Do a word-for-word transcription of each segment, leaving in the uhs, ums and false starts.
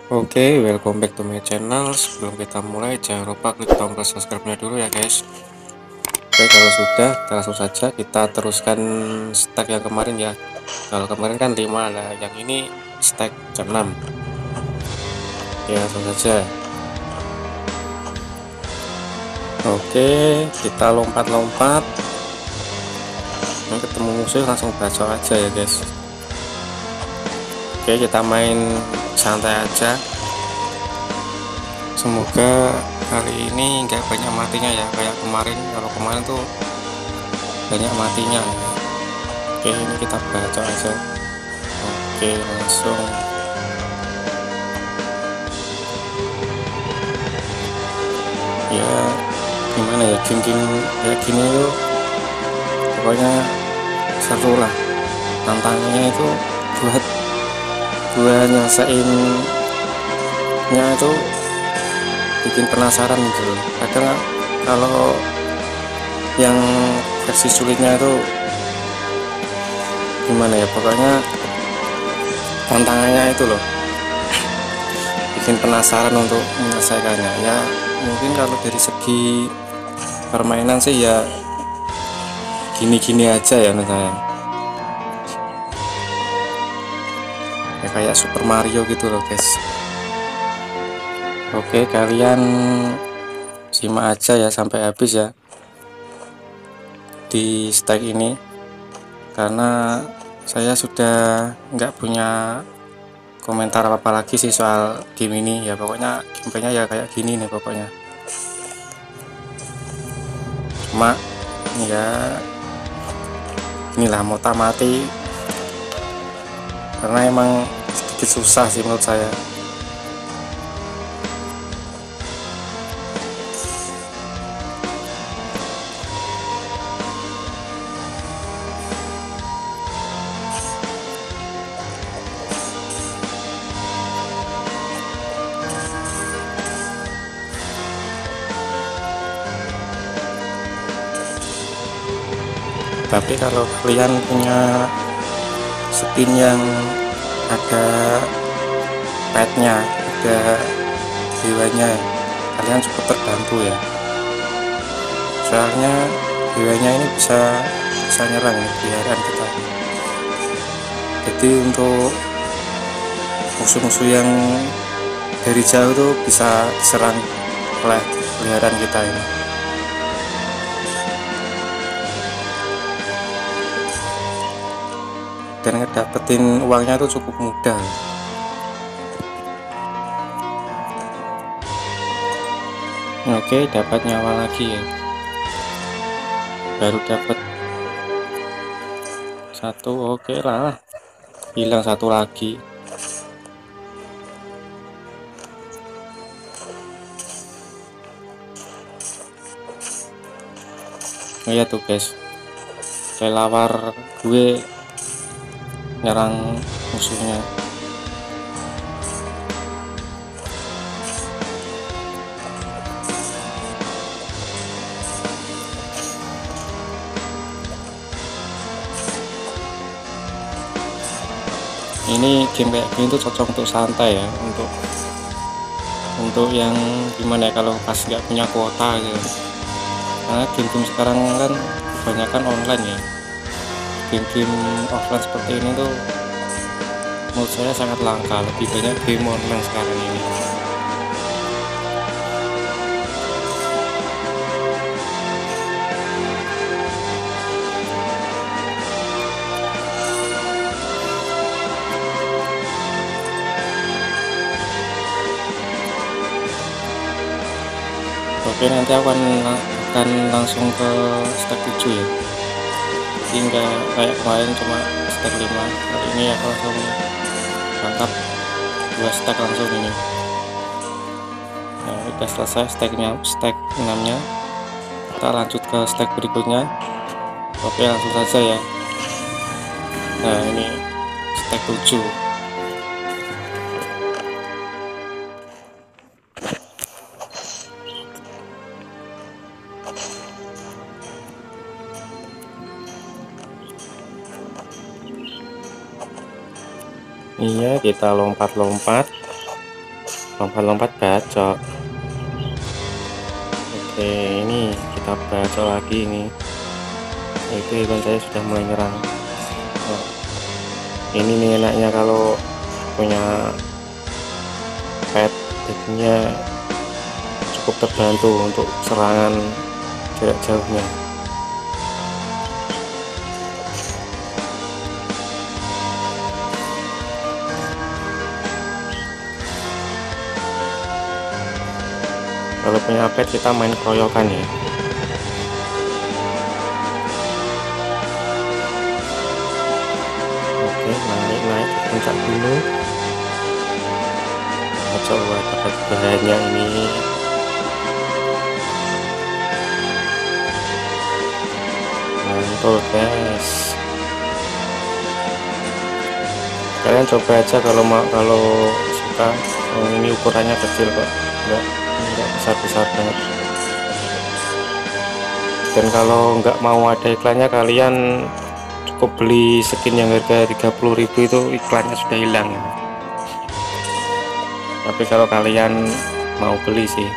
Oke, welcome back to my channel. Sebelum kita mulai, jangan lupa klik tombol subscribe-nya dulu ya guys. Oke, kalau sudah, kita langsung saja kita teruskan stack yang kemarin ya. Kalau kemarin kan lima, lah yang ini stack ke enam. Ya, langsung saja. Oke, kita lompat-lompat. Nah, ketemu musuh langsung bacok aja ya guys. Oke, kita main santai aja. Semoga kali ini nggak banyak matinya ya, kayak kemarin. Kalau kemarin tuh banyak matinya ya. Oke, ini kita baca aja. Oke, langsung ya, gimana ya, game-game kayak gini tuh pokoknya seru lah. Tantangannya itu buat buat nyelesainnya itu bikin penasaran gitu loh. Kadang kalau yang versi sulitnya itu gimana ya, pokoknya tantangannya itu loh bikin penasaran untuk menyelesaikannya ya. Mungkin kalau dari segi permainan sih ya gini-gini aja ya menurut saya, ya kayak Super Mario gitu loh guys. Oke, kalian simak aja ya sampai habis ya di stack ini, karena saya sudah nggak punya komentar apa-apa lagi sih soal game ini ya. Pokoknya gameplaynya ya kayak gini nih pokoknya. Cuma ya inilah mota mati, karena emang sedikit susah sih menurut saya. Tapi kalau kalian punya skin yang ada petnya, ada hewanya, kalian cukup terbantu ya. Soalnya hewanya ini bisa bisa nyerang nih peliharaan kita. Jadi untuk musuh-musuh yang dari jauh tuh bisa diserang oleh peliharaan kita ini. Dan ngedapetin uangnya tuh cukup mudah. Oke, dapat nyawa lagi ya, baru dapat satu. Oke lah, hilang satu lagi. Oh iya tuh guys, kelawar gue nyerang musuhnya. Ini game kayak gini tuh cocok untuk santai ya, untuk untuk yang gimana ya, kalau pas nggak punya kuota gitu. Karena game-game sekarang kan kebanyakan online ya. Game-game offline seperti ini tuh menurut saya sangat langka. Lebih banyak game online sekarang ini. Oke, nanti aku akan, akan langsung ke step tujuh ya. Jadi nggak kayak kemarin cuma stack lima. Hari ini aku langsung mantap dua stack langsung ini. Nah, udah selesai stacknya, stack enam nya. Kita lanjut ke stack berikutnya. Oke, langsung saja ya. Nah, ini stack tujuh. Iya, kita lompat-lompat. lompat-lompat bacok. Oke, ini kita bacok lagi ini. Itu ikan saya sudah mulai nyerang. Oh, ini nih enaknya kalau punya pet, jadinya cukup terbantu untuk serangan jarak jauhnya. Kalau punya pet kita main keroyokan ya. Oke, naik naik ke puncak gunung. Nah, coba dapat bahannya ini. Mantul guys. Kalian coba aja kalau mau, kalau suka. Oh, ini ukurannya kecil kok, enggak enggak besar-besar banget. Dan kalau nggak mau ada iklannya, kalian cukup beli skin yang harga tiga puluh ribu itu iklannya sudah hilang ya. Tapi kalau kalian mau beli sih,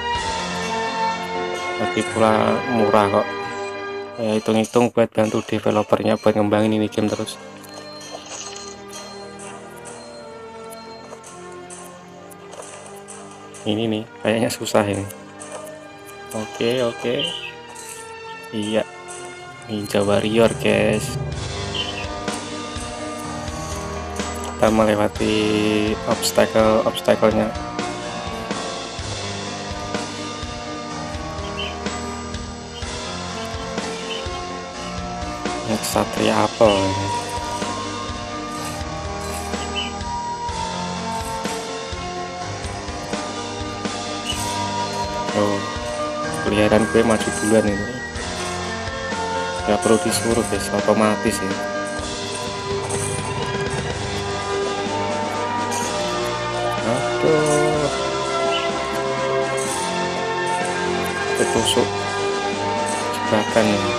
lagi pula murah kok ya, hitung-hitung buat bantu developernya buat ngembangin ini game terus. Ini nih kayaknya susah ini. Oke oke, iya, Ninja Warrior guys. Kita melewati obstacle obstacle-nya. Satria apel. Oh, kelihatan gue maju duluan ini. Gak perlu disuruh guys, otomatis ya. Aduh, ketusuk jebakan ini.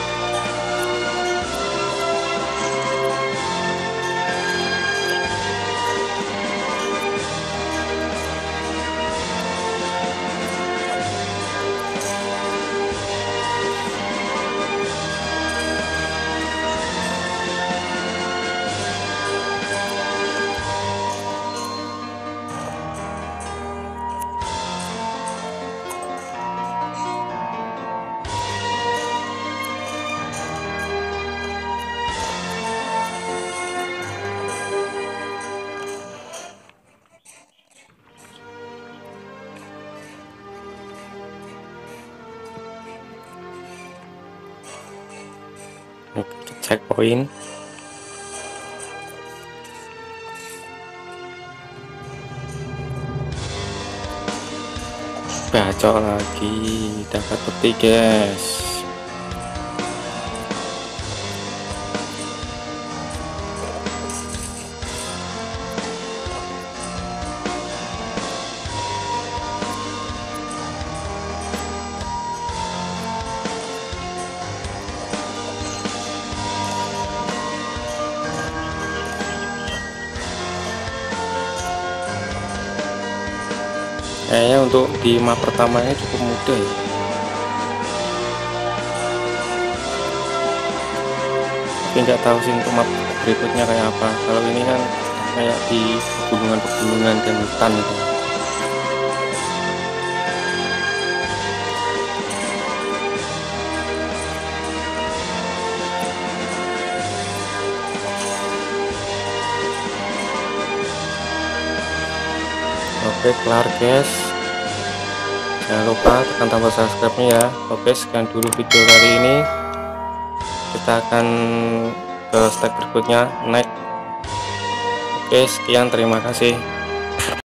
Checkpoint. Bacok lagi, dapat peti guys. Kayaknya untuk di map pertamanya cukup mudah ya. Tapi nggak tahu sih untuk map berikutnya kayak apa. Kalau ini kan kayak di pegunungan-pegunungan dan hutan gitu. Oke, kelar guys. Jangan lupa tekan tombol subscribe-nya ya. Oke, sekian dulu video kali ini. Kita akan ke step berikutnya, next. Oke, sekian, terima kasih.